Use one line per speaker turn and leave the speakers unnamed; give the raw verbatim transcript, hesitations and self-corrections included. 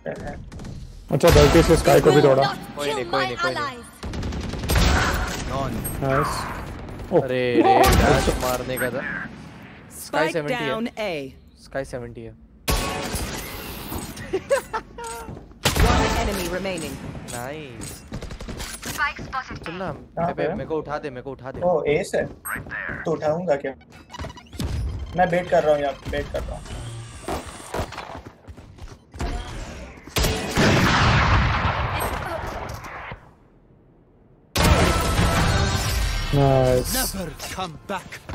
अच्छा गलती से स्काई को भी तोड़ा।
कोई नहीं कोई नहीं कोई नहीं।
नाइस।
अरे रे डैश मारने का था। स्काई
Spike down
सेवेंटी है।
A.
स्काई सेवेंटी है।
One enemy remaining.
नाइस। चल ना मेरे को उठा दे मेरे को उठा दे।
ओ एस है तो उठाऊंगा क्या? मैं वेट कर रहा हूँ यहाँ वेट कर रहा हूँ।
नाइस।
Never come back.